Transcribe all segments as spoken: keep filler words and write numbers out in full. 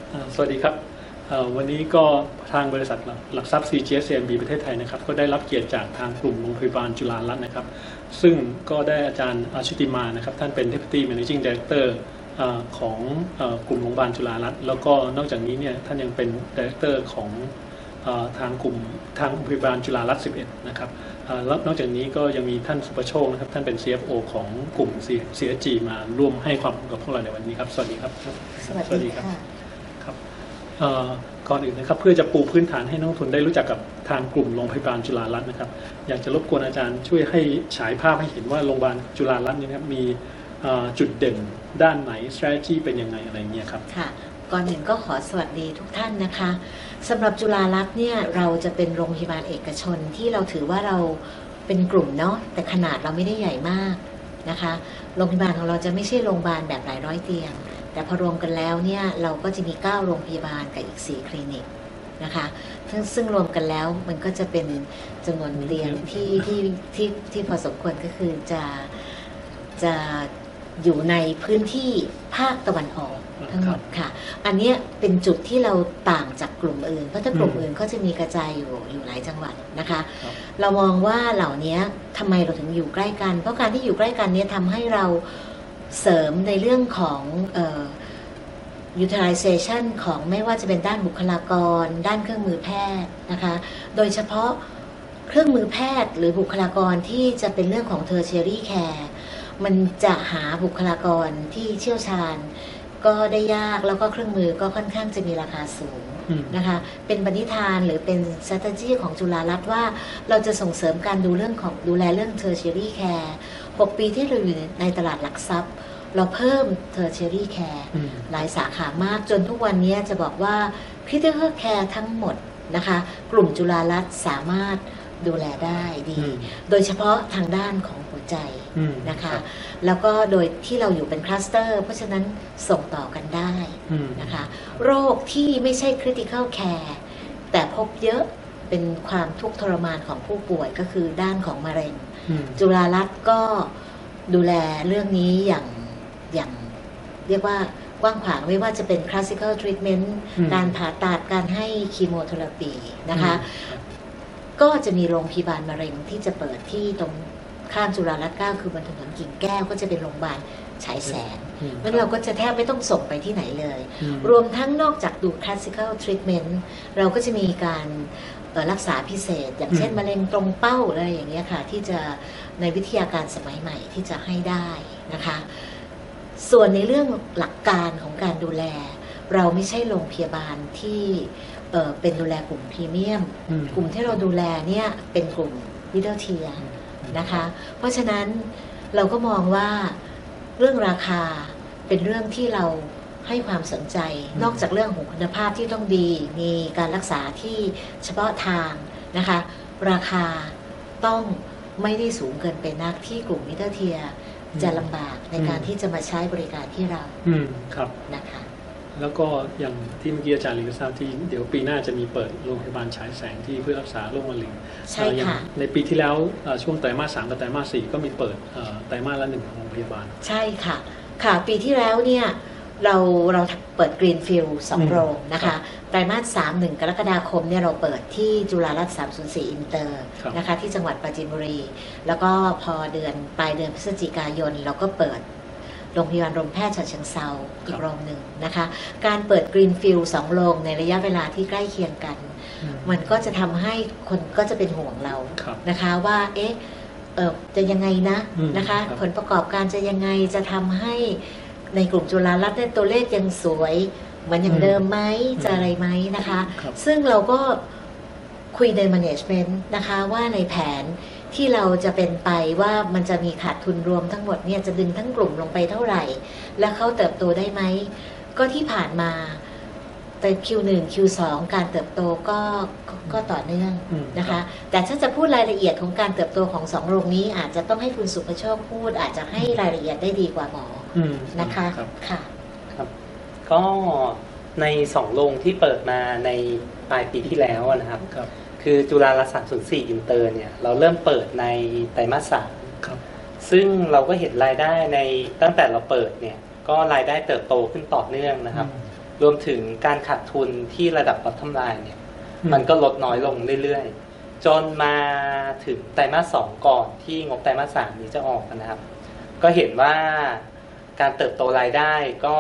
สวัสดีครับวันนี้ก็ทางบริษัทหลักทรัพย์ ซี จี เอส ซี เอ็ม บี ประเทศไทยนะครับก็ได้รับเกียรติจากทางกลุ่มโรงพยาบาลจุฬารัตน์นะครับซึ่งก็ได้อาจารย์ชุติมานะครับท่านเป็น Deputy Managing Director ของกลุ่มโรงพยาบาลจุฬารัตน์แล้วก็นอกจากนี้เนี่ยท่านยังเป็น Director ของทางกลุ่มทางโรงพยาบาลจุฬารัตน์สิบเอ็ดนะครับแล้วนอกจากนี้ก็ยังมีท่านสุประโชคนะครับท่านเป็น ซี เอฟ โอ ของกลุ่ม ซี เอส จี มาร่วมให้ความรู้กับพวกเราในวันนี้ครับสวัสดีครับสวัสดีครับครับก่อนอื่นนะครับเพื่อจะปูพื้นฐานให้นักลงทุนได้รู้จักกับทางกลุ่มโรงพยาบาลจุฬารัตน์นะครับอยากจะรบกวนอาจารย์ช่วยให้ฉายภาพให้เห็นว่าโรงพยาบาลจุฬารัตน์เนี่ยมีจุดเด่นด้านไหน strategy เป็นยังไงอะไรเงี้ยครับค่ะก่อนอื่นก็ขอสวัสดีทุกท่านนะคะสำหรับจุฬารัตน์เนี่ยเราจะเป็นโรงพยาบาลเอกชนที่เราถือว่าเราเป็นกลุ่มเนาะแต่ขนาดเราไม่ได้ใหญ่มากนะคะโรงพยาบาลของเราจะไม่ใช่โรงพยาบาลแบบหลายร้อยเตียงแต่พอรวมกันแล้วเนี่ยเราก็จะมีเก้าโรงพยาบาลกับอีกสี่คลินิกนะคะซึ่งซึ่งรวมกันแล้วมันก็จะเป็นจำนวนเตียงที่ที่ที่ที่พอสมควรก็คือจะจะอยู่ในพื้นที่ภาคตะวันออกทั้งหมดค่ะอันนี้เป็นจุดที่เราต่างจากกลุ่มอื่นเพราะถ้ากลุ่มอื่นก็จะมีกระจายอยู่อยู่หลายจังหวัดนะคะเรามองว่าเหล่านี้ทำไมเราถึงอยู่ใกล้กันเพราะการที่อยู่ใกล้กันนี้ทำให้เราเสริมในเรื่องของเอ่อ utilization ของไม่ว่าจะเป็นด้านบุคลากรด้านเครื่องมือแพทย์นะคะโดยเฉพาะเครื่องมือแพทย์หรือบุคลากรที่จะเป็นเรื่องของ tertiary care มันจะหาบุคลากรที่เชี่ยวชาญก็ได้ยากแล้วก็เครื่องมือก็ค่อนข้างจะมีราคาสูงนะคะเป็นปณิธานหรือเป็น strategy ของจุฬารัตน์ว่าเราจะส่งเสริมการดูเรื่องของดูแลเรื่อง tertiary care หกปีที่เราอยู่ในตลาดหลักทรัพย์เราเพิ่ม tertiary care หลายสาขามากจนทุกวันนี้จะบอกว่า critical care ทั้งหมดนะคะกลุ่มจุฬารัตน์สามารถดูแลได้ดีโดยเฉพาะทางด้านของหัวใจนะคะแล้วก็โดยที่เราอยู่เป็นคลัสเตอร์เพราะฉะนั้นส่งต่อกันได้นะคะโรคที่ไม่ใช่ critical care แต่พบเยอะเป็นความทุกข์ทรมานของผู้ป่วยก็คือด้านของมะเร็งจุฬารัตน์ก็ดูแลเรื่องนี้อย่างอย่างเรียกว่ากว้างขวางไม่ว่าจะเป็น classical treatment การผ่าตัดการให้คีโมเทอราปีนะคะก็จะมีโรงพยาบาลมะเร็งที่จะเปิดที่ตรงข้ามจุฬารัตน์เก้าคือบนถนนกิ่งแก้วก็จะเป็นโรงพยาบาลฉายแสงแล้วเราก็จะแทบไม่ต้องส่งไปที่ไหนเลยรวมทั้งนอกจากดู classical treatment เราก็จะมีการรักษาพิเศษอย่างเช่นมะเร็งตรงเป้าอะไรอย่างเงี้ยค่ะที่จะในวิทยาการสมัยใหม่ที่จะให้ได้นะคะส่วนในเรื่องหลักการของการดูแลเราไม่ใช่โรงพยาบาลที่เอ่อเป็นดูแลกลุ่มพรีเมียมกลุ่มที่เราดูแลเนี่ยเป็นกลุ่มมิดเดิลเทียร์นะคะเพราะฉะนั้นเราก็มองว่าเรื่องราคาเป็นเรื่องที่เราให้ความสนใจนอกจากเรื่องของคุณภาพที่ต้องดีมีการรักษาที่เฉพาะทางนะคะราคาต้องไม่ได้สูงเกินไปนักที่กลุ่มมิดเดิลเทียร์จะลำบากในการที่จะมาใช้บริการที่เราครับนะคะแล้วก็อย่างที่เมื่อกี้อาจารย์ลีก็ทราบที่เดี๋ยวปีหน้าจะมีเปิดโรงพยาบาลฉายแสงที่เพื่อรักษาโรคมะเร็งใช่ค่ะในปีที่แล้วช่วงไตรมาสสามกับไตรมาสสี่ก็มีเปิดไตรมาสละหนึ่งโรงพยาบาลใช่ค่ะค่ะปีที่แล้วเนี่ยเราเราเปิดกรีนฟิลด์สองโรงนะคะไตรมาสสามหนึ่งกรกฎาคมเนี่ยเราเปิดที่จุฬารัตน์สามศูนย์สี่อินเตอร์นะคะที่จังหวัดปราจีนบุรีแล้วก็พอเดือนปลายเดือนพฤศจิกายนเราก็เปิดโรงพยาบาลโรงแพทย์ฉะเชิงเทราอีกโรงหนึ่งนะคะการเปิดกรีนฟิลด์สองโรงในระยะเวลาที่ใกล้เคียงกันมันก็จะทำให้คนก็จะเป็นห่วงเรานะคะว่าเอ๊ะเออจะยังไงนะนะคะผลประกอบการจะยังไงจะทำให้ในกลุ่มจุฬารัตน์เนี่ยตัวเลขยังสวยเหมือนอย่างเดิมไหมจะอะไรไหมนะคะซึ่งเราก็คุยใน management นะคะว่าในแผนที่เราจะเป็นไปว่ามันจะมีขาดทุนรวมทั้งหมดเนี่ยจะดึงทั้งกลุ่มลงไปเท่าไหร่และเขาเติบโตได้ไหมก็ที่ผ่านมาแต่ คิว หนึ่ง คิว สอง การเติบโตก็ก็ต่อเนื่องนะคะแต่ถ้าจะพูดรายละเอียดของการเติบโตของสองโรงนี้อาจจะต้องให้คุณสุภโชคพูดอาจจะให้รายละเอียดได้ดีกว่าหมอนะคะค่ะครับก็ในสองโรงที่เปิดมาในปลายปีที่แล้วนะครับคือจุฬารัตน์สามศูนย์สี่อินเตอร์เนี่ยเราเริ่มเปิดในไตรมาสสามซึ่งเราก็เห็นรายได้ในตั้งแต่เราเปิดเนี่ยก็รายได้เติบโตขึ้นต่อเนื่องนะครับรวมถึงการขาดทุนที่ระดับ bottom line เนี่ยมันก็ลดน้อยลงเรื่อยๆจนมาถึงไตรมาสสองก่อนที่งบไตรมาสสามนี้จะออกนะครับ ก็เห็นว่าการเติบโตรายได้ก็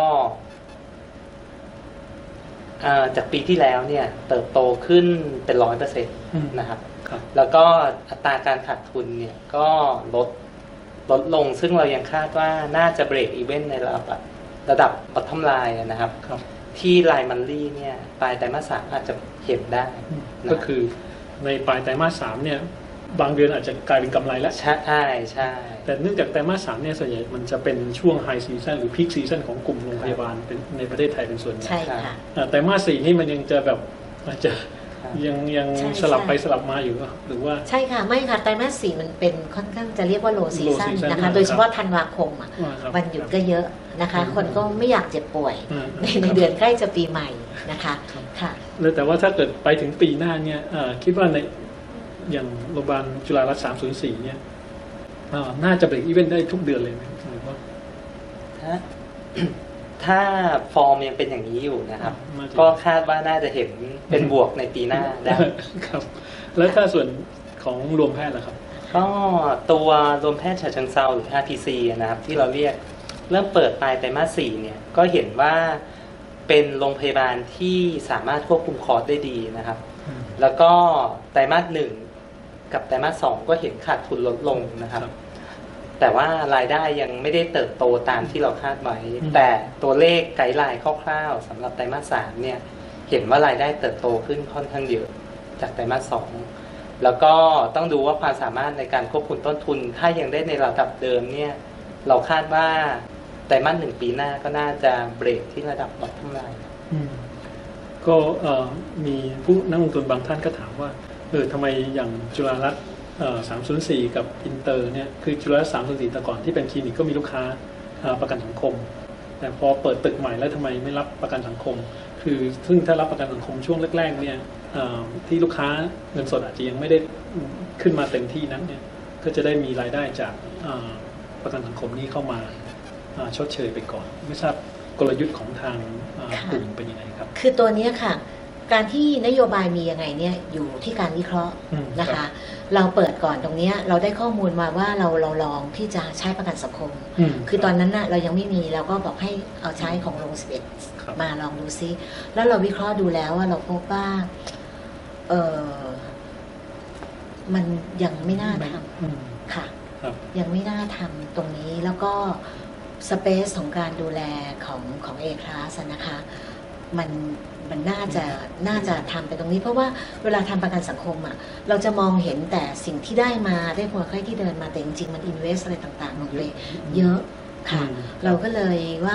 จากปีที่แล้วเนี่ยเติบโตขึ้นเป็นร้อยเปอร์เซ็นต์นะครับแล้วก็อัตราการขาดทุนเนี่ยก็ลดลดลงซึ่งเรายังคาดว่าน่าจะเบรกอีเวนต์ในระดับระดับ bottom line นะครับที่ไลน์มันลี่เนี่ยปลายไตรมาสสามอาจจะเห็นได้ก็คือในปลายไตรมาสสามเนี่ยบางเดือนอาจจะกลายเป็นกำไรแล้วใช่ใช่แต่เนื่องจากไตรมาสสามเนี่ยส่วนใหญ่มันจะเป็นช่วงไฮซีซันหรือพีคซีซันของกลุ่มโรงพยาบาลเป็นในประเทศไทยเป็นส่วนใหญ่ใช่ค่ะไตรมาสสี่นี่มันยังจะแบบอาจจะยังยังสลับไปสลับมาอยู่หรือว่าใช่ค่ะไม่ค่ะไตรมาสสี่มันเป็นค่อนข้างจะเรียกว่าโลซีซันนะคะโดยเฉพาะธันวาคมอ่ะวันหยุดก็เยอะนะคะคนก็ไม่อยากเจ็บป่วยในเดือนใกล้จะปีใหม่นะคะค่ะเลยแต่ว่าถ้าเกิดไปถึงปีหน้าเนี่ยคิดว่าในอย่างโรงพยาบาลจุฬารัตน์สามศูนย์สี่เนี่ยน่าจะเบรกอีเวนต์ได้ทุกเดือนเลยไหมหรือว่าถ้าถ้าฟอร์มยังเป็นอย่างนี้อยู่นะครับก็คาดว่าน่าจะเห็นเป็นบวกในปีหน้าได้ครับแล้วถ้าส่วนของรวมแพทย์ล่ะครับก็ตัวรวมแพทย์ฉะเชิงเทราหรือ อาร์ พี ซี นะครับที่เราเรียกเริ่มเปิดปลายไตรมาสสี่เนี่ยก็เห็นว่าเป็นโรงพยาบาลที่สามารถควบคุมคอสได้ดีนะครับแล้วก็ไตรมาสหนึ่งกับไตรมาสสองก็เห็นขาดทุนลดลงนะครับแต่ว่ารายได้ยังไม่ได้เติบโตตามที่เราคาดไว้แต่ตัวเลขไกด์ไลน์คร่าวๆสำหรับไตรมาสสามเนี่ยเห็นว่ารายได้เติบโตขึ้นค่อนข้างเยอะจากไตรมาสสองแล้วก็ต้องดูว่าความสามารถในการควบคุมต้นทุนถ้ายังได้ในระดับเดิมเนี่ยเราคาดว่าไตรมาสหนึ่งปีหน้าก็น่าจะเบรกที่ระดับ bottom line ก็มีผู้นักลงทุนบางท่านก็ถามว่าเออทำไมอย่างจุฬารัตน์สามศูนย์สี่กับอินเตอร์เนี่ยคือจุฬารัตน์สามศูนย์สี่แต่ก่อนที่เป็นคลินิกก็มีลูกค้าประกันสังคมแต่พอเปิดตึกใหม่แล้วทำไมไม่รับประกันสังคมคือซึ่งถ้ารับประกันสังคมช่วงแรกๆเนี่ยที่ลูกค้าเงินสดอาจจะยังไม่ได้ขึ้นมาเต็มที่นั้นเนี่ยก็จะได้มีรายได้จากประกันสังคมนี้เข้ามาชดเชยไปก่อนไม่ทราบกลยุทธ์ของทางกลุ่มเป็นยังไงครับคือตัวนี้ค่ะการที่นโยบายมียังไงเนี่ยอยู่ที่การวิเคราะห์นะคะเราเปิดก่อนตรงนี้เราได้ข้อมูลมาว่าเราเราลองที่จะใช้ประกันสังคมคือตอนนั้นน่ะเรายังไม่มีเราก็บอกให้เอาใช้ของโรงสิบเอ็ดมาลองดูซิแล้วเราวิเคราะห์ดูแล้วว่าเราพบว่าเออมันยังไม่น่าทำค่ะยังไม่น่าทำตรงนี้แล้วก็สเปซของการดูแลของของ A Class นะคะมันมันน่าจะน่าจะทำไปตรงนี้เพราะว่าเวลาทำประกันสังคมอ่ะเราจะมองเห็นแต่สิ่งที่ได้มาได้คนไข้ที่เดินมาแต่จริงๆมันอินเวสอะไรต่างๆลงไปเยอะค่ะเราก็เลยว่า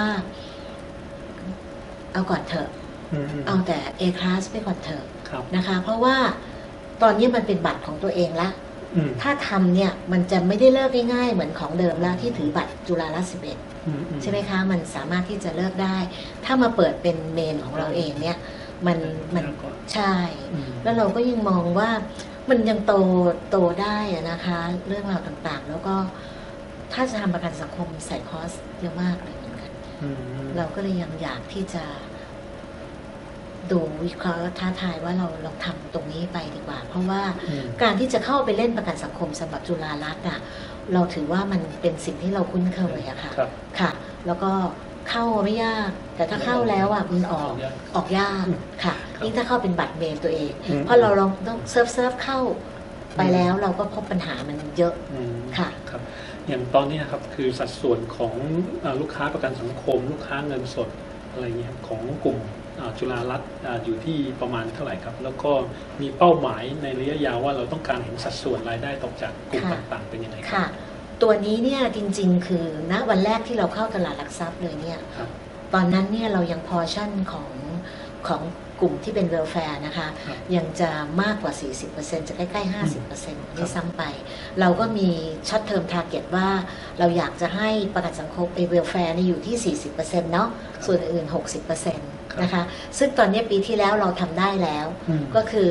เอาก่อนเถอะเอาแต่ A Class ไปก่อนเถอะนะคะเพราะว่าตอนนี้มันเป็นบัตรของตัวเองละถ้าทำเนี่ยมันจะไม่ได้เลิกง่ายๆเหมือนของเดิมแล้วที่ถือบัตรจุฬารัตน์สิบเอ็ดใช่ไหมคะมันสามารถที่จะเลิกได้ถ้ามาเปิดเป็นเมนของเราเองเนี่ยมันมันใช่แล้วเราก็ยังมองว่ามันยังโตโตได้นะคะเรื่องราวต่างๆแล้วก็ถ้าจะทำประกันสังคมใส่คอสเยอะมากเลยเหมือนกันเราก็เลยยังอยากที่จะดูวิเคราะห์ท้าทายว่าเราลองทำตรงนี้ไปดีกว่าเพราะว่าการที่จะเข้าไปเล่นประกันสังคมสำหรับจุฬารัตน์อ่ะเราถือว่ามันเป็นสิ่งที่เราคุ้นเคยอะค่ะค่ะแล้วก็เข้าไม่ยากแต่ถ้าเข้าแล้วอ่ะมันออกออกยากค่ะยิ่งถ้าเข้าเป็นบัตรเมนตัวเองเพราะเราลองต้องเซิร์ฟเซิร์ฟเข้าไปแล้วเราก็พบปัญหามันเยอะค่ะครับอย่างตอนนี้ครับคือสัดส่วนของลูกค้าประกันสังคมลูกค้าเงินสดอะไรเงี้ยของกลุ่มจุฬารัตน์อยู่ที่ประมาณเท่าไหร่ครับแล้วก็มีเป้าหมายในระยะยาวว่าเราต้องการเห็นสัดส่วนรายได้ตกจากกลุ่มต่างๆเป็นยังไงครับตัวนี้เนี่ยจริงๆคือณวันแรกที่เราเข้าตลาดหลักทรัพย์เลยเนี่ยตอนนั้นเนี่ยเรายังพอชั่นของของกลุ่มที่เป็นเวลแฟร์นะคะยังจะมากกว่า สี่สิบเปอร์เซ็นต์ จะใกล้ๆ ห้าสิบเปอร์เซ็นต์ นี่ซ้ำไปเราก็มีช็อตเทอมทาร์เก็ตว่าเราอยากจะให้ประกันสังคมเวลแฟร์นี่อยู่ที่ สี่สิบเปอร์เซ็นต์ เนาะส่วนอื่น หกสิบเปอร์เซ็นต์ นะคะซึ่งตอนนี้ปีที่แล้วเราทำได้แล้วก็คือ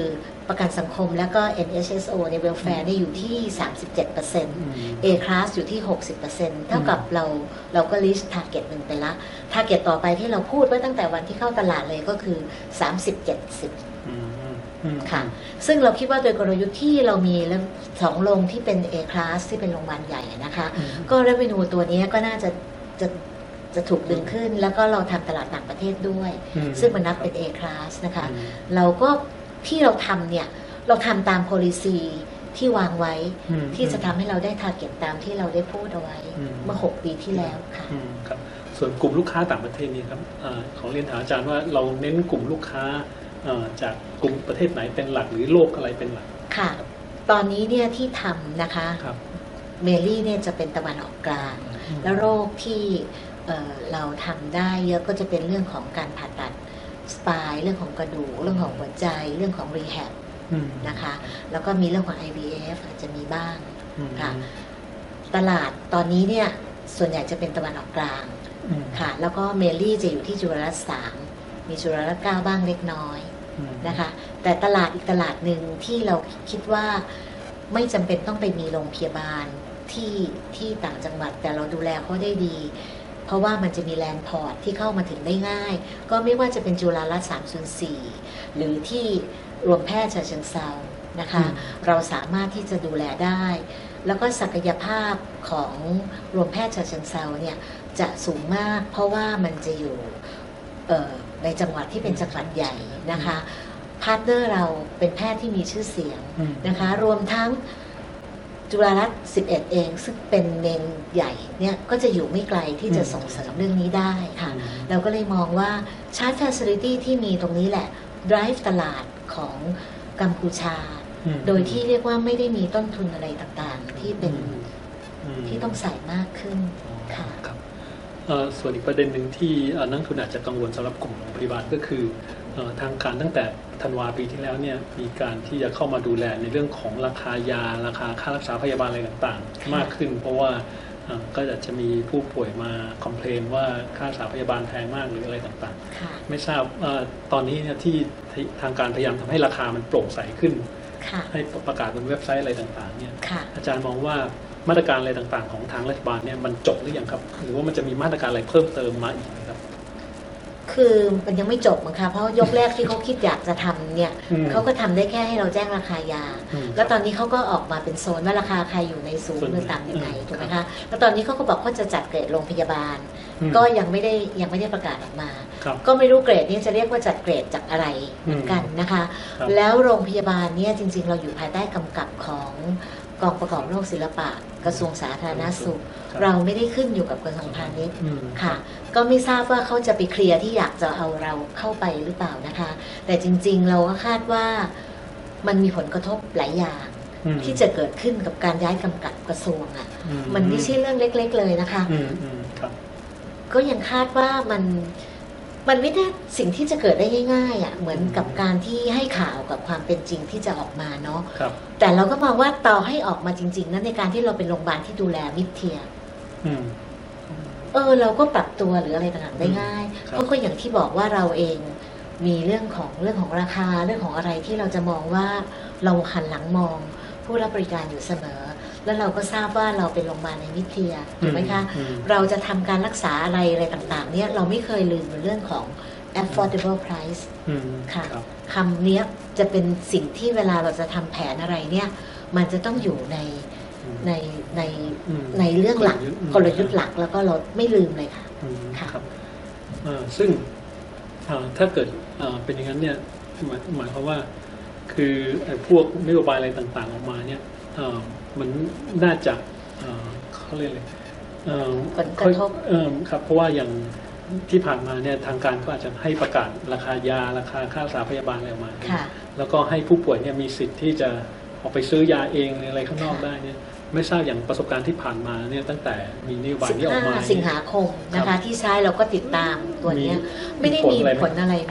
ประกันสังคมแล้วก็ เอ็น เอช เอส โอ ใน welfare เนี่ยอยู่ที่ สามสิบเจ็ดเปอร์เซ็นต์ A class อยู่ที่ หกสิบเปอร์เซ็นต์ เท่ากับเราเราก็ list target หนึ่งไปละ target ต่อไปที่เราพูดไว้ตั้งแต่วันที่เข้าตลาดเลยก็คือ สามสิบ เจ็ดสิบ ค่ะซึ่งเราคิดว่าโดยกลยุทธ์ที่เรามีสองโรงที่เป็น A class ที่เป็นโรงพยาบาลใหญ่นะคะก็ revenue ตัวนี้ก็น่าจะจะจะถูกดึงขึ้นแล้วก็เราทำตลาดต่างประเทศด้วยซึ่งมันนับเป็น A class นะคะเราก็ที่เราทำเนี่ยเราทำตาม policy ที่วางไว้ที่จะทำให้เราได้ target ตามที่เราได้พูดเอาไว้เมื่อหกปีที่แล้วค่ะครับส่วนกลุ่มลูกค้าต่างประเทศนี่ครับขอเรียนถามอาจารย์ว่าเราเน้นกลุ่มลูกค้าจากกลุ่มประเทศไหนเป็นหลักหรือโลกอะไรเป็นหลักค่ะตอนนี้เนี่ยที่ทำนะคะเมลี่เนี่ยจะเป็นตะวันออกกลางแล้วโรคที่เเราทำได้เยอะก็จะเป็นเรื่องของการผ่าตัดสปายเรื่องของกระดูกเรื่องของหัวใจเรื่องของรีแฮบนะคะแล้วก็มีเรื่องของ ไอ วี เอฟ อาจจะมีบ้างค่ะตลาดตอนนี้เนี่ยส่วนใหญ่จะเป็นตะวันออกกลางค่ะแล้วก็เมลี่จะอยู่ที่จุฬาลตสามมีจุฬาลตเก้าบ้างเล็กน้อยนะคะแต่ตลาดอีกตลาดหนึ่งที่เราคิดว่าไม่จำเป็นต้องไปมีโรงพยาบาลที่ที่ต่างจังหวัดแต่เราดูแลเขาได้ดีเพราะว่ามันจะมีแลนด์พอร์ตที่เข้ามาถึงได้ง่ายก็ไม่ว่าจะเป็นจุฬาลตสามศูนย์สี่หรือที่รวมแพทย์ฉะเชิงเทรานะคะเราสามารถที่จะดูแลได้แล้วก็ศักยภาพของรวมแพทย์ฉะเชิงเทราเนี่ยจะสูงมากเพราะว่ามันจะอยู่ในจังหวัดที่เป็นจังหวัดใหญ่นะคะพาร์ทเนอร์เราเป็นแพทย์ที่มีชื่อเสียงนะคะรวมทั้งจุฬาลตสิบเอ็ดเองซึ่งเป็นเมนใหญ่เนี่ยก็จะอยู่ไม่ไกลที่จะส่งเสริมเรื่องนี้ได้ค่ะเราก็เลยมองว่าชาร์จ facility ที่มีตรงนี้แหละ drive ตลาดของกัมพูชาโดยที่เรียกว่าไม่ได้มีต้นทุนอะไรต่างๆที่เป็นที่ต้องใส่มากขึ้นค่ะส่วนอีกประเด็นหนึ่งที่นักทุนอาจจะกังวลสำหรับกลุ่มโรงพยาบาลก็คือทางการตั้งแต่ธันวาปีที่แล้วเนี่ยมีการที่จะเข้ามาดูแลในเรื่องของราคายาราคาค่ารักษาพยาบาลอะไรต่างๆมากขึ้นเพราะว่าก็จะมีผู้ป่วยมาคอมเพลนว่าค่ารักษาพยาบาลแพงมากหรืออะไรต่างๆไม่ทราบตอนนี้เนี่ยที่ทางการพยายามทำให้ราคามันโปร่งใสขึ้นให้ประกาศบนเว็บไซต์อะไรต่างๆเนี่ยอาจารย์มองว่ามาตรการอะไรต่างๆของทางรัฐบาลเนี่ยมันจบหรือยังครับหรือว่ามันจะมีมาตรการอะไรเพิ่มเติมมาอีกไหมครับคือมันยังไม่จบมั้งคะเพราะยกแรกที่เขาคิดอยากจะทำเนี่ยเขาก็ทำได้แค่ให้เราแจ้งราคายาแล้วตอนนี้เขาก็ออกมาเป็นโซนว่าราคาใครอยู่ในสูงหรือต่ำยังไงถูกไหมคะแล้วตอนนี้เขาก็บอกเขาจะจัดเกรดโรงพยาบาลก็ยังไม่ได้ยังไม่ได้ประกาศออกมาก็ไม่รู้เกรดนี้จะเรียกว่าจัดเกรดจากอะไรเหมือนกันนะคะแล้วโรงพยาบาลเนี่ยจริงๆเราอยู่ภายใต้กำกับของกองประกอบโรคศิลปะกระทรวงสาธารณสุขเราไม่ได้ขึ้นอยู่กับกระทรวงพาณิชย์ค่ะก็ไม่ทราบว่าเขาจะไปเคลียร์ที่อยากจะเอาเราเข้าไปหรือเปล่านะคะแต่จริงๆเราก็คาดว่ามันมีผลกระทบหลายอย่างที่จะเกิดขึ้นกับการย้ายกำกับกระทรวงอ่ะมันไม่ใช่เรื่องเล็กๆเลยนะคะก็ยังคาดว่ามันมันไม่ได้สิ่งที่จะเกิดได้ง่ายๆอ่ะเหมือนกับการที่ให้ข่าวกับความเป็นจริงที่จะออกมาเนาะแต่เราก็มองว่าต่อให้ออกมาจริงๆนั้นในการที่เราเป็นโรงพยาบาลที่ดูแลมิดเทียเออเราก็ปรับตัวหรืออะไรต่างๆได้ง่ายเพราะก็อย่างที่บอกว่าเราเองมีเรื่องของเรื่องของราคาเรื่องของอะไรที่เราจะมองว่าเราหันหลังมองผู้รับบริการอยู่เสมอแล้วเราก็ทราบว่าเราเป็นโรงพยาบาลในมิดเทียถูกไหมคะเราจะทำการรักษาอะไรอะไรต่างๆเนี่ยเราไม่เคยลืมในเรื่องของ affordable price ค่ะคำนี้จะเป็นสิ่งที่เวลาเราจะทำแผนอะไรเนี่ยมันจะต้องอยู่ในในในในเรื่องหลักกลยุทธ์หลักแล้วก็เราไม่ลืมเลยค่ะค่ะซึ่งถ้าเกิดเป็นอย่างนั้นเนี่ยหมายความว่าคือพวกนโยบายอะไรต่างๆออกมาเนี่ยมันน่าจะเขาเรียกอะไรผลกระทบครับเพราะว่าอย่างที่ผ่านมาเนี่ยทางการก็อาจจะให้ประกาศราคายาราคาค่ารักษาพยาบาลอะไรออกมาแล้วก็ให้ผู้ป่วยเนี่ยมีสิทธิ์ที่จะออกไปซื้อยาเองหรืออะไรข้างนอกได้เนี่ยไม่ทราบอย่างประสบการณ์ที่ผ่านมาเนี่ยตั้งแต่มีนโยบายนี้ออกมาสิงหาคมนะคะที่ใช้เราก็ติดตามตัวนี้ไม่ได้มีผลอะไร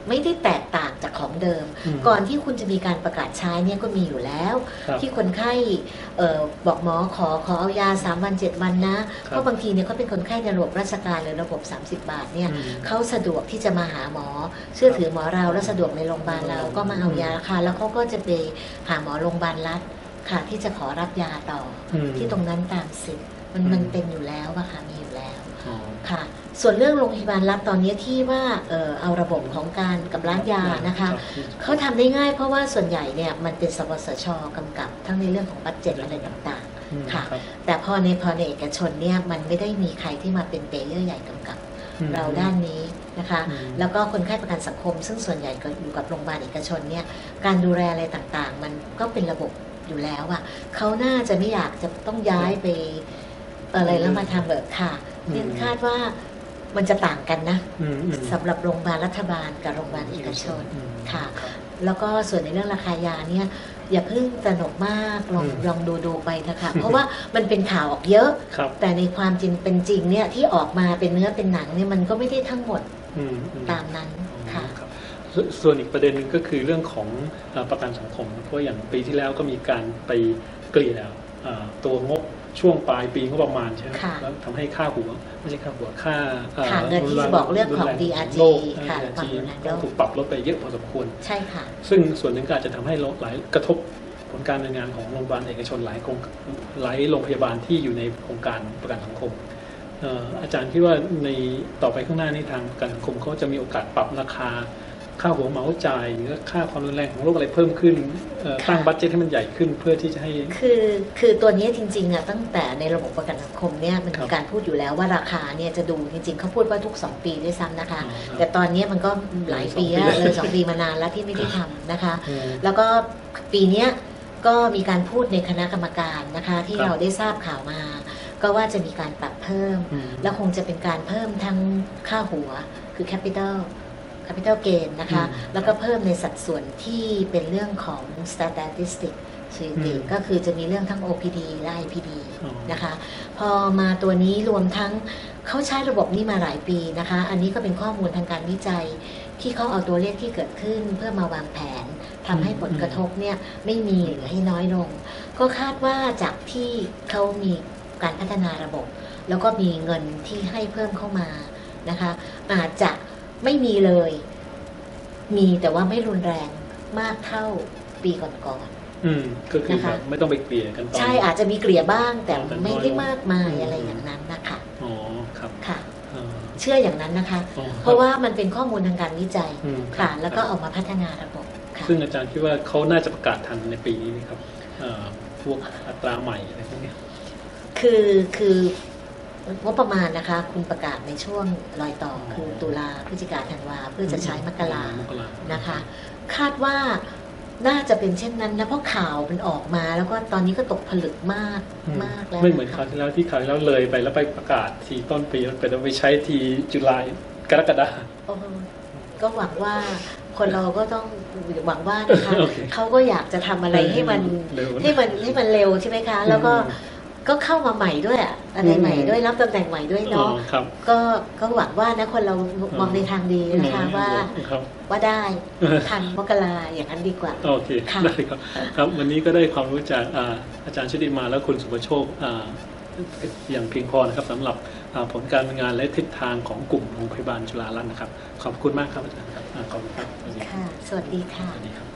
ไม่ได้แตกต่างจากของเดิม ก่อนที่คุณจะมีการประกาศใช้เนี่ยก็มีอยู่แล้วที่คนไข้เอ่อบอกหมอขอขอเอายาสามวันเจ็ดวันนะเพราะบางทีเนี่ยเขาเป็นคนไข้ในระบบราชการหรือระบบสามสิบบาทเนี่ยเขาสะดวกที่จะมาหาหมอเชื่อถือหมอเราและสะดวกในโรงพยาบาลเราก็มาเอายาค่ะแล้วเขาก็จะไปหาหมอโรงพยาบาลรัฐค่ะที่จะขอรับยาต่อที่ตรงนั้นตามสิทธิ์มันมันเป็นอยู่แล้วอะค่ะมีอยู่แล้วค่ะส่วนเรื่องโรงพยาบาลรัฐตอนนี้ที่ว่าเออเอาระบบของการกับร้านยานะคะเขาทำได้ง่ายเพราะว่าส่วนใหญ่เนี่ยมันเป็นสปสช.กำกับทั้งในเรื่องของบัตเจ็ตอะไรต่างๆค่ะแต่พอในพอในเอกชนเนี่ยมันไม่ได้มีใครที่มาเป็นเปเยอร์ใหญ่กำกับเราด้านนี้นะคะแล้วก็คนไข้ประกันสังคมซึ่งส่วนใหญ่ก็อยู่กับโรงพยาบาลเอกชนเนี่ยการดูแลอะไรต่างๆมันก็เป็นระบบอยู่แล้วอ่ะเขาน่าจะไม่อยากจะต้องย้ายไปอะไรแล้วมาทำแบบค่ะเนี่ยคาดว่ามันจะต่างกันนะสำหรับโรงพยาบาลรัฐบาลกับโรงพยาบาลเอกชนค่ะแล้วก็ส่วนในเรื่องราคายาเนี่ยอย่าเพิ่งตระหนกมากลองลองดูดูไปนะคะเพราะว่ามันเป็นข่าวออกเยอะแต่ในความจริงเป็นจริงเนี่ยที่ออกมาเป็นเนื้อเป็นหนังเนี่ยมันก็ไม่ได้ทั้งหมดตามนั้นค่ะส่วนอีกประเด็นนึงก็คือเรื่องของประกันสังคมเพราะอย่างปีที่แล้วก็มีการไปเกลี่ยตัวงบช่วงปลายปีงบประมาณใช่ไหมแล้วทำให้ค่าหัวไม่ใช่ค่าหัวค่าเงินที่บอกเรื่องของ ดี อาร์ จี ค่ะก็ถูกปรับลดไปเยอะพอสมควรใช่ค่ะซึ่งส่วนหนึ่งก็อาจจะทำให้หลายกระทบผลการดำเนินงานของโรงพยาบาลเอกชนหลายโรงหลายโรงพยาบาลที่อยู่ในโครงการประกันสังคมอาจารย์คิดว่าในต่อไปข้างหน้านี้ทางประกันสังคมเขาจะมีโอกาสปรับราคาค่าหัวเหมาจ่ายหรือค่าความรุนแรงของโรคอะไรเพิ่มขึ้นตั้งบัดเจ็ตให้มันใหญ่ขึ้นเพื่อที่จะให้คือคือตัวนี้จริงๆอ่ะตั้งแต่ในระบบประกันสังคมเนี่ยมันมีการพูดอยู่แล้วว่าราคาเนี่ยจะดูจริงๆเขาพูดว่าทุกสองปีด้วยซ้ำนะคะแต่ตอนนี้มันก็หลายปีแล้วเลยสองปีมานานแล้วที่ไม่ได้ทำนะคะแล้วก็ปีนี้ก็มีการพูดในคณะกรรมการนะคะที่เราได้ทราบข่าวมาก็ว่าจะมีการปรับเพิ่มแล้วคงจะเป็นการเพิ่มทั้งค่าหัวคือ capital capital gain นะคะแล้วก็เพิ่มในสัดส่วนที่เป็นเรื่องของ statistic สถิติก็คือจะมีเรื่องทั้ง โอ พี ดี และ ไอ พี ดี นะคะพอมาตัวนี้รวมทั้งเขาใช้ระบบนี้มาหลายปีนะคะอันนี้ก็เป็นข้อมูลทางการวิจัยที่เขาเอาตัวเลขที่เกิดขึ้นเพื่อมาวางแผนทำให้ผลกระทบเนี่ยไม่มีหรือให้น้อยลงก็คาดว่าจากที่เขามีการพัฒนาระบบแล้วก็มีเงินที่ให้เพิ่มเข้ามานะคะอาจจะไม่มีเลยมีแต่ว่าไม่รุนแรงมากเท่าปีก่อนๆอืมก็คือแบบไม่ต้องไปเกลี่ยกันตอนใช่อาจจะมีเกลี่ยบ้างแต่ไม่ได้มากมายอะไรอย่างนั้นนะคะอ๋อครับค่ะเชื่ออย่างนั้นนะคะเพราะว่ามันเป็นข้อมูลทางการวิจัยค่ะแล้วก็เอามาพัฒนาระบบซึ่งอาจารย์คิดว่าเขาน่าจะประกาศทันในปีนี้ครับพวกอัตราใหม่อะไรพวกนี้คือคืองบประมาณนะคะคุณประกาศในช่วงรอยต่อคือตุลาพฤศจิกาธันวาเพื่อจะใช้มกรานะคะคาดว่าน่าจะเป็นเช่นนั้นนะเพราะข่าวมันออกมาแล้วก็ตอนนี้ก็ตกผลึกมากมากแล้วไม่เหมือนคราวที่แล้วที่ข่าวแล้วเลยไปแล้วไปประกาศทีต้นปีแล้วไปแล้วไปใช้ทีจุลายกรกฎาคมก็หวังว่าคนเราก็ต้องหวังว่านะคะเขาก็อยากจะทำอะไรให้มันให้มันให้มันเร็วใช่ไหมคะแล้วก็ก็เข้ามาใหม่ด้วยอะไรใหม่ด้วยรับตำแหน่งใหม่ด้วยเนาะก็ก็หวังว่านะคนเรามองในทางดีนะคะว่าว่าได้ทันมกราอย่างนั้นดีกว่าโอเคได้ครับครับวันนี้ก็ได้ความรู้จากอาจารย์ชุติมาและคุณสุภโชคอย่างเพียงพอนะครับสำหรับผลการดำเนินงานและทิศทางของกลุ่มโรงพยาบาลจุฬารัตน์นะครับขอบคุณมากครับอาจารย์ครับขอบคุณครับค่ะสวัสดีค่ะสวัสดีครับ